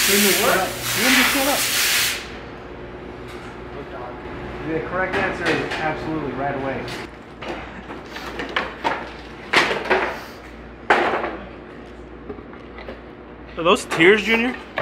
What? You just shut up. The correct answer is absolutely right away. Are those tears, Junior?